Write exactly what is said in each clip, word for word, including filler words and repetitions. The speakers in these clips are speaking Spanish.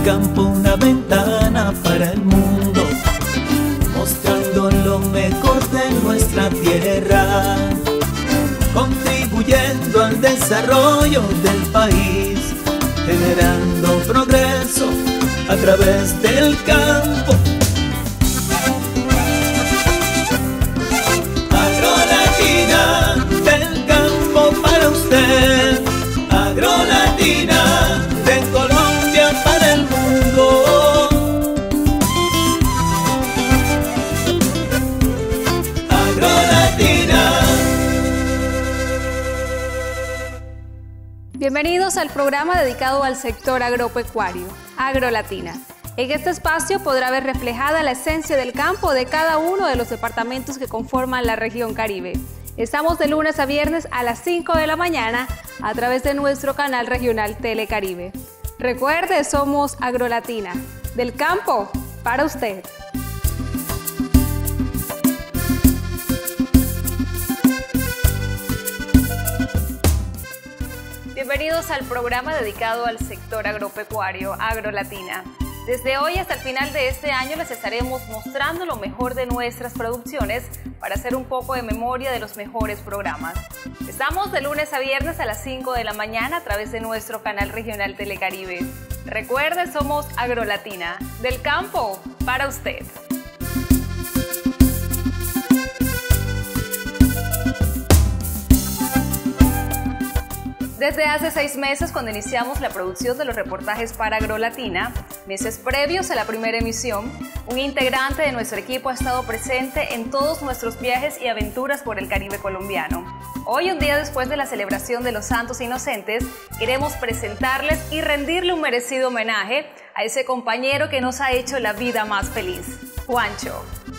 campo una ventana para el mundo, mostrando lo mejor de nuestra tierra, contribuyendo al desarrollo del país, generando progreso a través del campo. Agrolatina, del campo para usted. Agrolatina, de Colombia para el mundo. Agrolatina. Bienvenidos al programa dedicado al sector agropecuario, Agrolatina. En este espacio podrá ver reflejada la esencia del campo de cada uno de los departamentos que conforman la región Caribe. Estamos de lunes a viernes a las cinco de la mañana a través de nuestro canal regional Telecaribe. Recuerde, somos Agrolatina, del campo para usted. Bienvenidos al programa dedicado al sector agropecuario, Agrolatina. Desde hoy hasta el final de este año les estaremos mostrando lo mejor de nuestras producciones para hacer un poco de memoria de los mejores programas. Estamos de lunes a viernes a las cinco de la mañana a través de nuestro canal regional Telecaribe. Recuerde, somos Agrolatina, del campo para usted. Desde hace seis meses, cuando iniciamos la producción de los reportajes para Agrolatina, meses previos a la primera emisión, un integrante de nuestro equipo ha estado presente en todos nuestros viajes y aventuras por el Caribe colombiano. Hoy, un día después de la celebración de los Santos Inocentes, queremos presentarles y rendirle un merecido homenaje a ese compañero que nos ha hecho la vida más feliz, Juancho.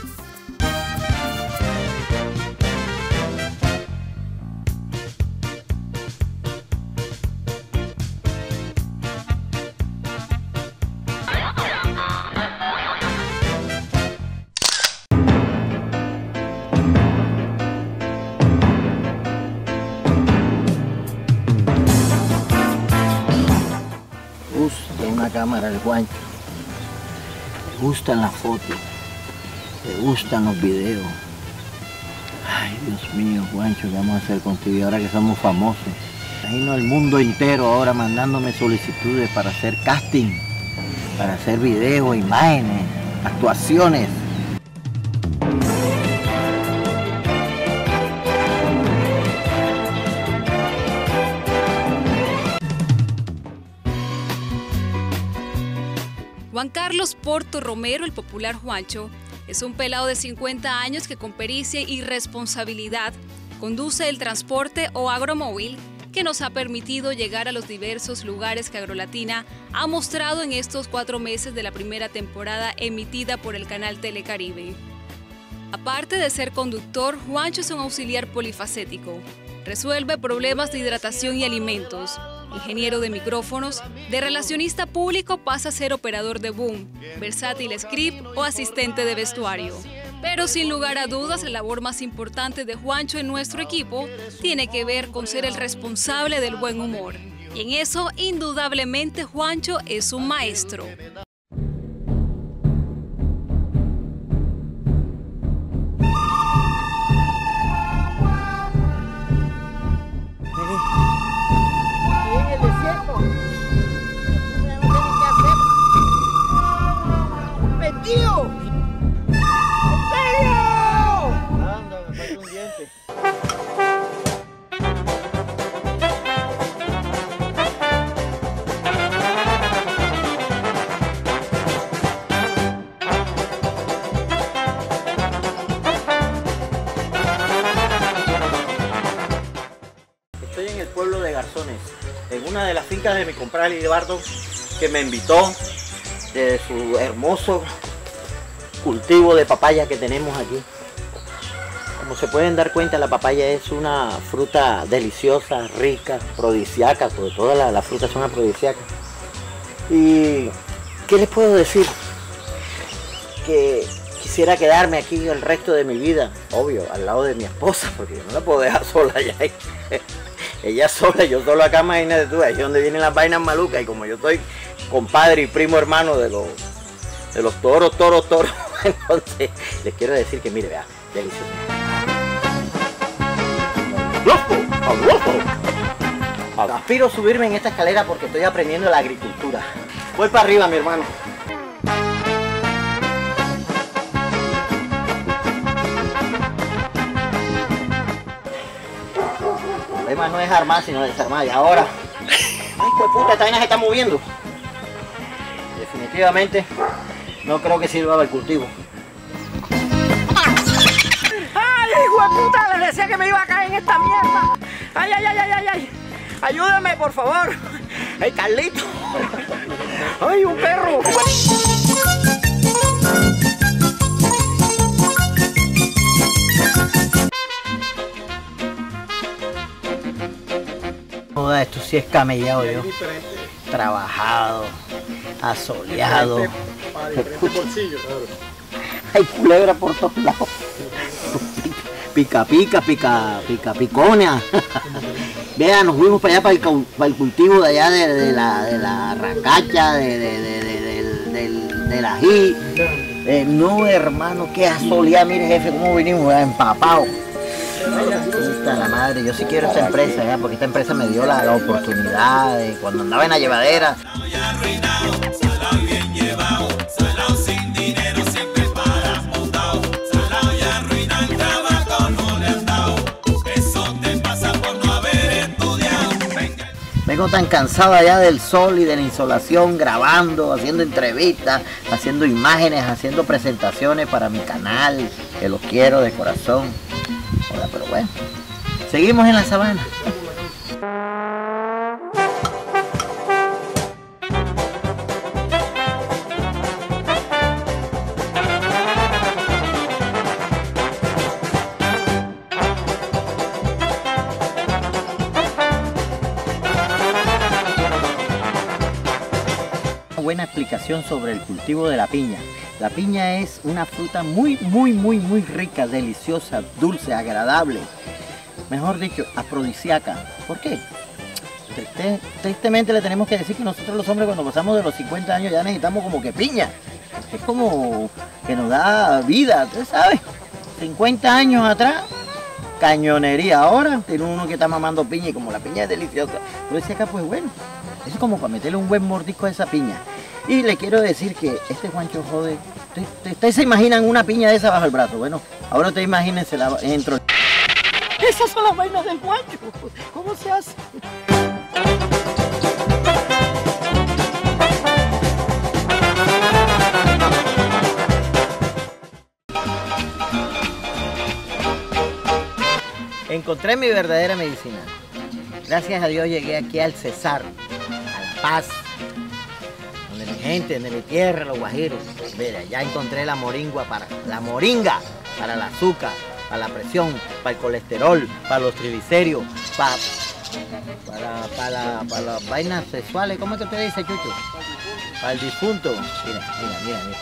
Una cámara del Juancho, le gustan las fotos, le gustan los videos. Ay, Dios mío, Juancho, ¿qué vamos a hacer contigo ahora que somos famosos? Imagino el mundo entero ahora mandándome solicitudes para hacer casting, para hacer videos, imágenes, actuaciones. Juan Carlos Porto Romero, el popular Juancho, es un pelado de cincuenta años que con pericia y responsabilidad conduce el transporte o agromóvil que nos ha permitido llegar a los diversos lugares que Agrolatina ha mostrado en estos cuatro meses de la primera temporada emitida por el canal Telecaribe. Aparte de ser conductor, Juancho es un auxiliar polifacético. Resuelve problemas de hidratación y alimentos. Ingeniero de micrófonos, de relacionista público pasa a ser operador de boom, versátil script o asistente de vestuario. Pero sin lugar a dudas, la labor más importante de Juancho en nuestro equipo tiene que ver con ser el responsable del buen humor. Y en eso, indudablemente, Juancho es un maestro. Estoy en el pueblo de Garzones, en una de las fincas de mi compadre Eduardo, que me invitó de su hermoso cultivo de papaya que tenemos aquí. Como se pueden dar cuenta, la papaya es una fruta deliciosa, rica, afrodisíaca, porque todas las, las frutas son afrodisíacas. Y ¿qué les puedo decir? Que quisiera quedarme aquí el resto de mi vida, obvio, al lado de mi esposa, porque yo no la puedo dejar sola ya. Ella sola, yo solo acá, imagínate tú, ahí es donde vienen las vainas malucas, y como yo estoy compadre y primo hermano de los, de los toros, toros, toros. Entonces, les quiero decir que, mire, vea, delicioso. Aspiro subirme en esta escalera porque estoy aprendiendo la agricultura. Voy para arriba, mi hermano. El problema no es armar, sino desarmar. Y ahora, ay, pues puta, esta vaina se está moviendo. Definitivamente, no creo que sirva para el cultivo. ¡Ay, hijo de puta! Les decía que me iba a caer en esta mierda. ¡Ay, ay, ay, ay, ay! ay. Ayúdame, por favor. ¡Ay, Carlito! ¡Ay, un perro! Joder, esto sí es camellado, yo. Trabajado, asoleado. Hay culebra por todos lados. Pica, pica, pica, pica, piconia. Vean, nos fuimos para allá, para el, para el cultivo de allá de, de, la, de la racacha, de, de, de, de, del, del, del ají. Eh, no, hermano, qué asoleado. Mire, jefe, cómo vinimos, empapados. Puta la madre, yo sí quiero esta empresa, ¿ya? Porque esta empresa me dio la, la oportunidad de cuando andaba en la llevadera. Vengo tan cansado allá del sol y de la insolación, grabando, haciendo entrevistas, haciendo imágenes, haciendo presentaciones para mi canal, que los quiero de corazón. Hola, pero bueno, seguimos en la sabana. Buena explicación sobre el cultivo de la piña. La piña es una fruta muy, muy, muy, muy rica, deliciosa, dulce, agradable. Mejor dicho, afrodisíaca. ¿Por qué? Triste, tristemente le tenemos que decir que nosotros los hombres cuando pasamos de los cincuenta años ya necesitamos como que piña. Es como que nos da vida, ¿usted sabe? cincuenta años atrás, cañonería. Ahora tiene uno que está mamando piña y como la piña es deliciosa. Afrodisíaca, pues bueno. Es como para meterle un buen mordisco a esa piña. Y le quiero decir que este Juancho jode. Ustedes se imaginan una piña de esa bajo el brazo. Bueno, ahora ustedes imagínense la dentro. Esas son las vainas del Juancho. ¿Cómo se hace? Encontré mi verdadera medicina. Gracias a Dios llegué aquí al Cesar, al Paz, donde mi gente, donde mi tierra, los guajiros. Mira, ya encontré la moringua para la moringa, para el azúcar, para la presión, para el colesterol, para los triglicéridos, para, para, para, para las vainas sexuales. ¿Cómo es que usted dice, Chucho? Para el difunto. Mira, mira, mira, mira.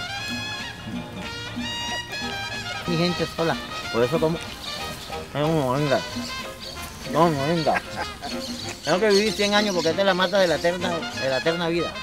Mi gente sola, por eso como es un moringa. No, no, venga. Tengo que vivir cien años porque esta es la mata de la eterna, de la eterna vida.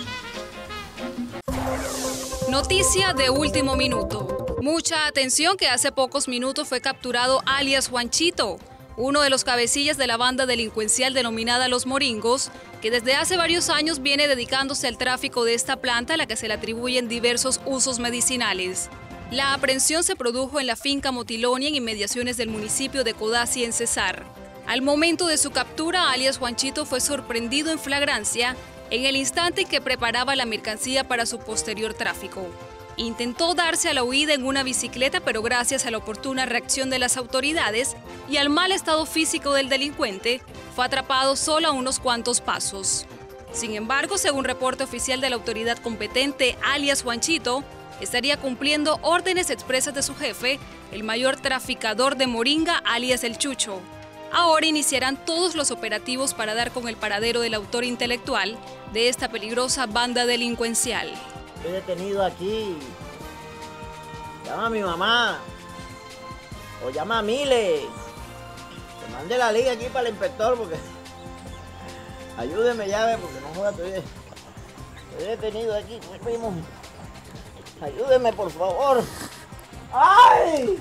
Noticia de último minuto. Mucha atención que hace pocos minutos fue capturado alias Juanchito, uno de los cabecillas de la banda delincuencial denominada Los Moringos, que desde hace varios años viene dedicándose al tráfico de esta planta a la que se le atribuyen diversos usos medicinales. La aprehensión se produjo en la finca Motilonia en inmediaciones del municipio de Codazzi en Cesar. Al momento de su captura, alias Juanchito fue sorprendido en flagrancia en el instante en que preparaba la mercancía para su posterior tráfico. Intentó darse a la huida en una bicicleta, pero gracias a la oportuna reacción de las autoridades y al mal estado físico del delincuente, fue atrapado solo a unos cuantos pasos. Sin embargo, según reporte oficial de la autoridad competente, alias Juanchito estaría cumpliendo órdenes expresas de su jefe, el mayor traficador de moringa, alias El Chucho. Ahora iniciarán todos los operativos para dar con el paradero del autor intelectual de esta peligrosa banda delincuencial. Estoy detenido aquí. Llama a mi mamá. O llama a Mile. Que mande la liga aquí para el inspector porque... Ayúdeme ya, ve, porque no joda, estoy... Estoy detenido aquí, pues, primo. Ayúdeme, por favor. ¡Ay!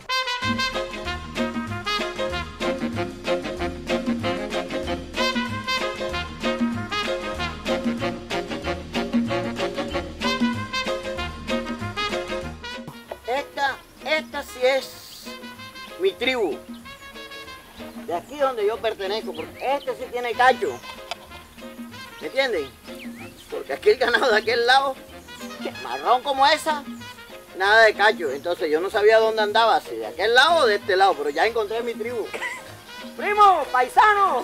Esta, esta sí es mi tribu. De aquí donde yo pertenezco, porque este sí tiene cacho. ¿Me entienden? Porque aquí el ganado de aquel lado, marrón como esa, nada de cacho. Entonces yo no sabía dónde andaba, si de aquel lado o de este lado, pero ya encontré mi tribu. ¡Primo, paisano!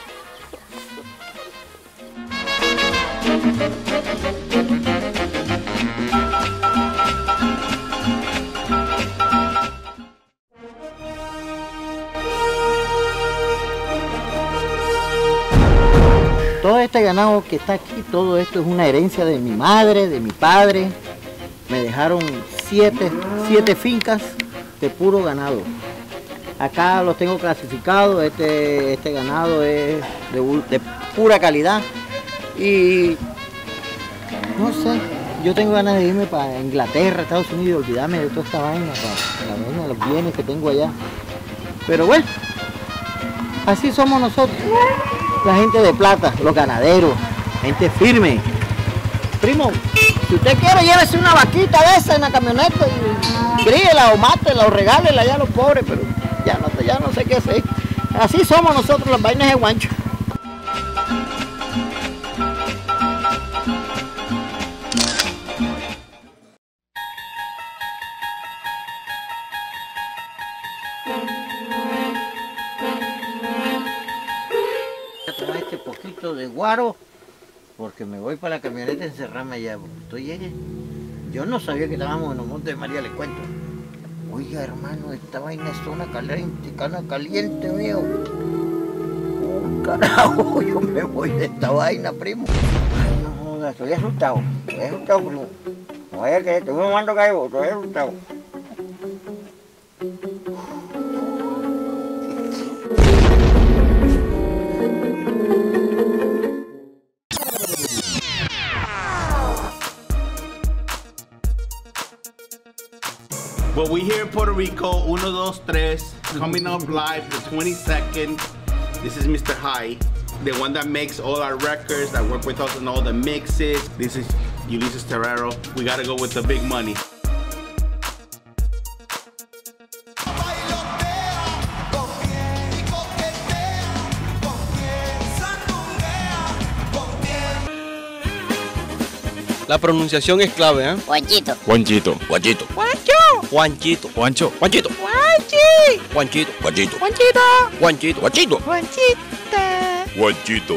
Todo este ganado que está aquí, todo esto es una herencia de mi madre, de mi padre. Me dejaron siete, siete fincas de puro ganado. Acá los tengo clasificados, este, este ganado es de, de pura calidad. Y no sé, yo tengo ganas de irme para Inglaterra, Estados Unidos y olvidarme de toda esta vaina, para la vaina de los bienes que tengo allá. Pero bueno, así somos nosotros. La gente de plata, los ganaderos, gente firme. Primo, si usted quiere, llévese una vaquita de esa en la camioneta y críela o mátela o regálela ya a los pobres, pero ya no, ya no sé qué hacer. Así somos nosotros, las vainas de Juancho. Tomar este poquito de guaro porque me voy para la camioneta a encerrarme allá, porque estoy allá. Yo no sabía que estábamos en los Montes de María, les cuento. Oiga, hermano, esta vaina es zona caliente, cana caliente, mío. Un carajo, yo me voy de esta vaina, primo. Ay, no jodas, estoy asustado, estoy asustado, primo. No vaya que estoy mamando caigo, estoy asustado. Well, we here in Puerto Rico, uno, dos, tres, coming up live the twenty-second. This is Mister High, the one that makes all our records, that work with us on all the mixes. This is Ulises Terrero. We gotta go with the big money. La pronunciación es clave, ¿eh? Juanchito. Juanchito. Juanchito. Juancho. Juanchito. Juancho. Juanchito. Juanchi. Juanchito. Juanchito. Juanchito. Juanchito. Juanchito. Juanchita. Juanchito.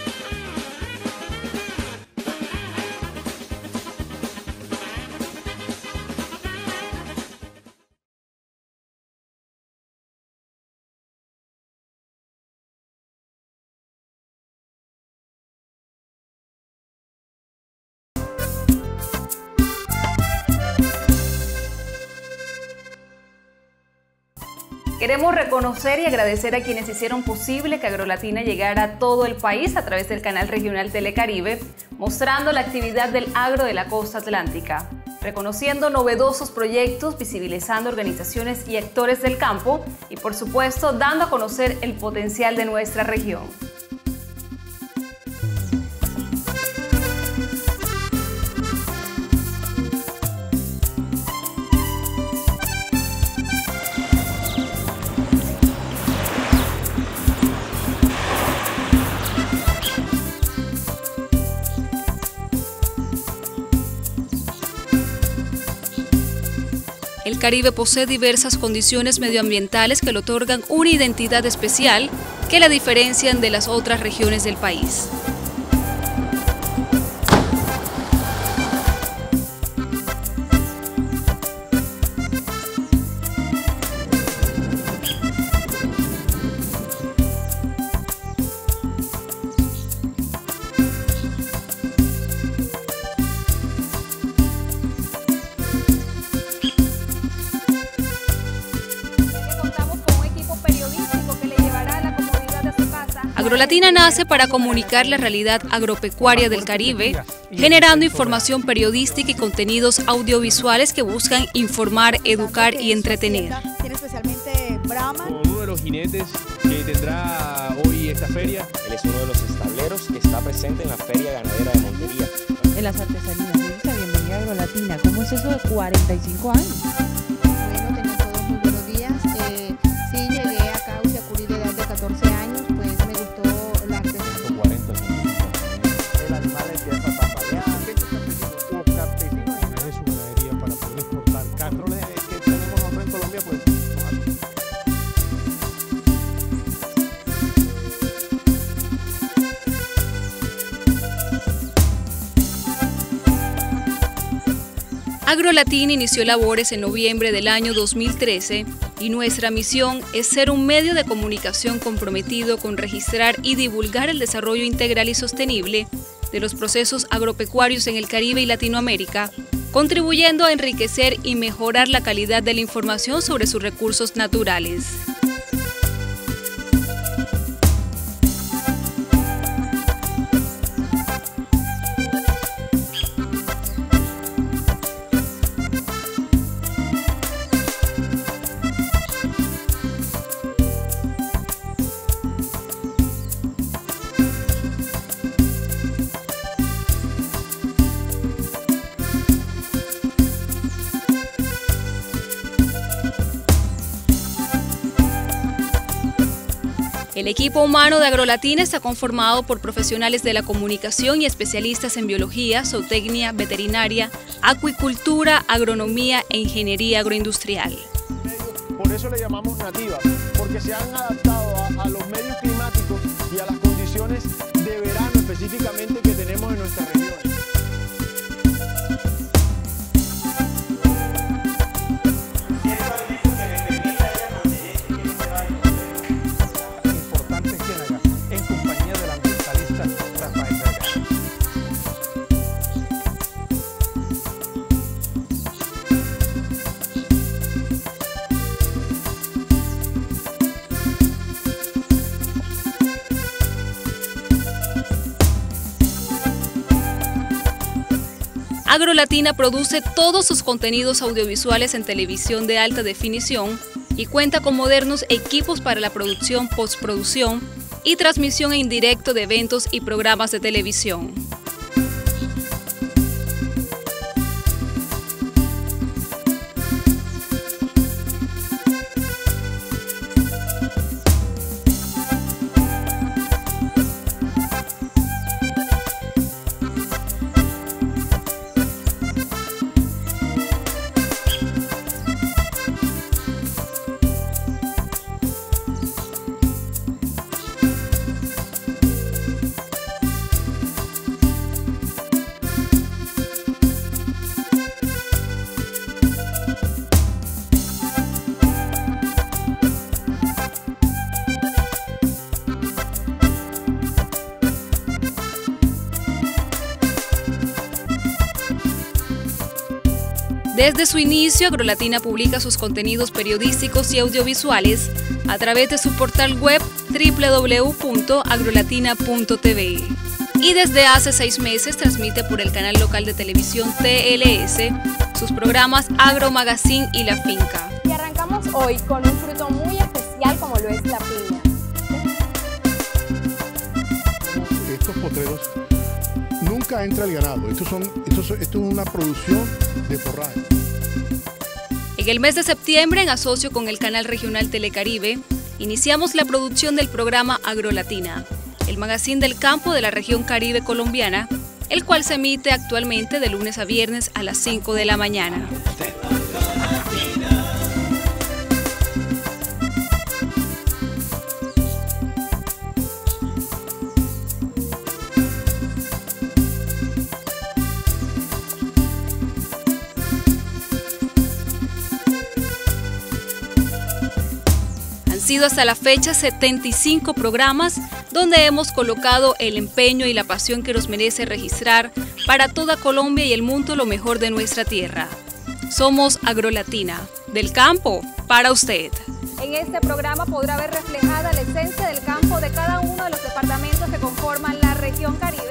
Queremos reconocer y agradecer a quienes hicieron posible que AgroLatina llegara a todo el país a través del canal regional Telecaribe, mostrando la actividad del agro de la costa atlántica, reconociendo novedosos proyectos, visibilizando organizaciones y actores del campo y, por supuesto, dando a conocer el potencial de nuestra región. El Caribe posee diversas condiciones medioambientales que le otorgan una identidad especial que la diferencian de las otras regiones del país. Agrolatina nace para comunicar la realidad agropecuaria del Caribe, generando información periodística y contenidos audiovisuales que buscan informar, educar y entretener. Tiene especialmente Brahma. Uno de los jinetes que tendrá hoy esta feria. Él es uno de los estableros que está presente en la Feria Ganadera de Montería. En las artesanías. Bienvenida a Agrolatina. ¿Cómo es eso de cuarenta y cinco años? Bueno, tengan todos muy buenos días. Eh, sí, llegué acá a Usiacurí de edad de catorce años, pues me gustó la artesanía. cuarenta, cincuenta años. El animal empieza a tambalear. Los campesinos es su ganadería para poder exportar carne. Que tenemos nosotros en Colombia, pues Agrolatina inició labores en noviembre del año dos mil trece y nuestra misión es ser un medio de comunicación comprometido con registrar y divulgar el desarrollo integral y sostenible de los procesos agropecuarios en el Caribe y Latinoamérica, contribuyendo a enriquecer y mejorar la calidad de la información sobre sus recursos naturales. El equipo humano de Agrolatina está conformado por profesionales de la comunicación y especialistas en biología, zootecnia, veterinaria, acuicultura, agronomía e ingeniería agroindustrial. Por eso le llamamos nativas, porque se han adaptado a, a los medios climáticos y a las condiciones de verano específicamente que tenemos en nuestra región. Agrolatina produce todos sus contenidos audiovisuales en televisión de alta definición y cuenta con modernos equipos para la producción, postproducción y transmisión en directo de eventos y programas de televisión. Desde su inicio, Agrolatina publica sus contenidos periodísticos y audiovisuales a través de su portal web doble u doble u doble u punto agrolatina punto t v y desde hace seis meses transmite por el canal local de televisión T L S sus programas Agro Magazine y La Finca. Y arrancamos hoy con un fruto muy especial como lo es la piña. Estos potreros nunca entra el ganado, estos son, estos, esto es una producción de forraje. En el mes de septiembre, en asocio con el canal regional Telecaribe, iniciamos la producción del programa Agrolatina, el magazine del campo de la región Caribe colombiana, el cual se emite actualmente de lunes a viernes a las cinco de la mañana. Han sido hasta la fecha setenta y cinco programas donde hemos colocado el empeño y la pasión que nos merece registrar para toda Colombia y el mundo lo mejor de nuestra tierra. Somos Agrolatina, del campo para usted. En este programa podrá ver reflejada la esencia del campo de cada uno de los departamentos que conforman la región Caribe.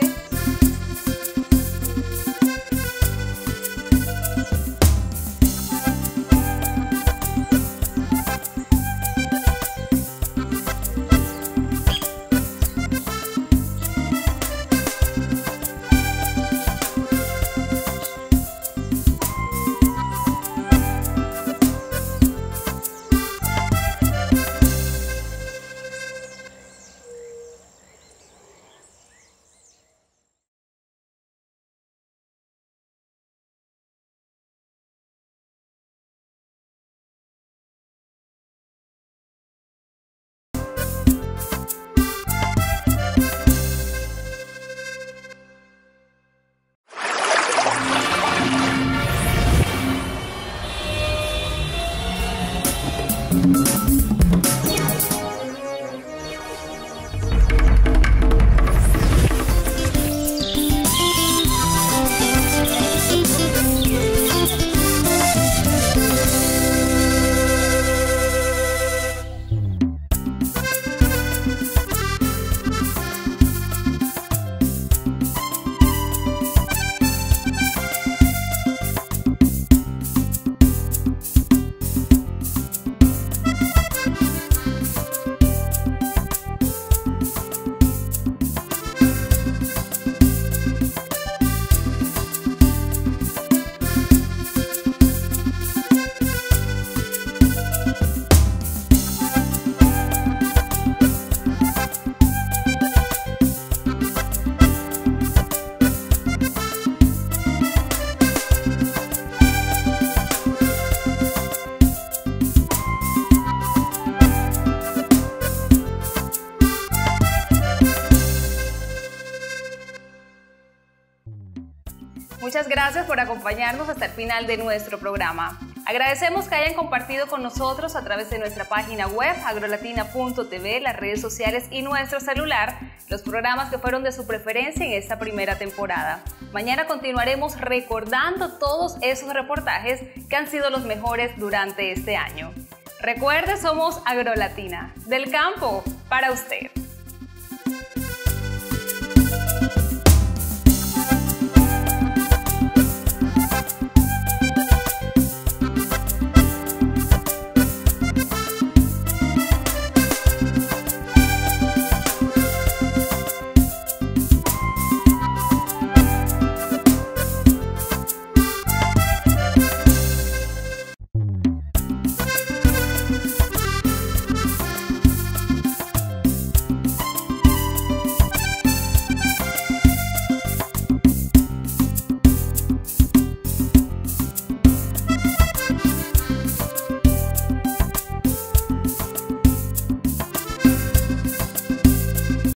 Muchas gracias por acompañarnos hasta el final de nuestro programa. Agradecemos que hayan compartido con nosotros a través de nuestra página web agrolatina punto t v, las redes sociales y nuestro celular, los programas que fueron de su preferencia en esta primera temporada. Mañana continuaremos recordando todos esos reportajes que han sido los mejores durante este año. Recuerde, somos Agrolatina, del campo para usted.